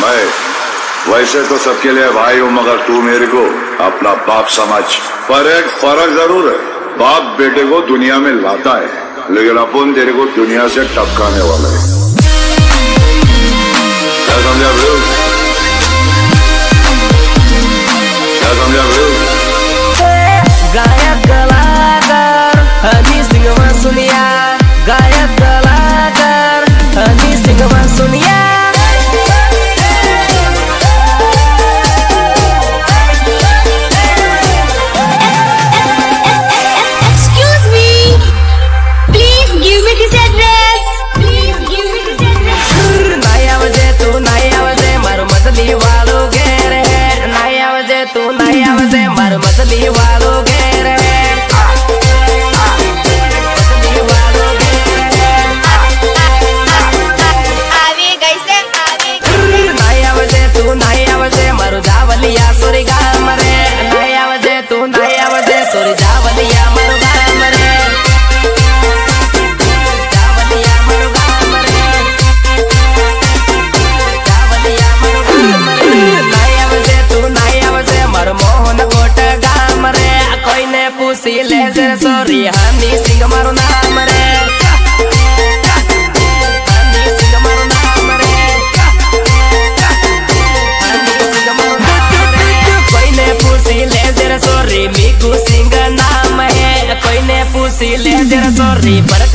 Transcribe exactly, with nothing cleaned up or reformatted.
मैं वैसे तो सबके लिए भाई हूँ, मगर तू मेरे को अपना बाप समझ। पर एक फर्क जरूर है, बाप बेटे को दुनिया में लाता है, लेकिन अपन तेरे को दुनिया से टपकाने वाला है। क्या समझा भाई? क्या समझा भाई? गायक कलाकार हनी सिंह मासूमिया, गायक कलाकार Honey Singh मासूमिया। Excuse me, please give me this address. Please give me this address. नहीं आवजे तू नहीं आवजे मारो मछली वालों घेर है, नहीं आवजे तू नहीं आवजे मारो मछली वालों घेर है। जावलिया सोरी गाम रे, नहीं आवजे तू नहीं आवजे सोरी जावलिया मरु गाम रे, जावलिया मरु गाम रे, जावलिया मरु गाम रे। नहीं आवजे तू नहीं आवजे मरु मोहन कोट गाम रे, कोई ने पूछी ले जे सोरी हनी सिंह मरु नाम रे, हनी सिंह मरु नाम रे, सोरी मीकू सिंह नाम है, कोई ने पूछी ले जरा सोरी पर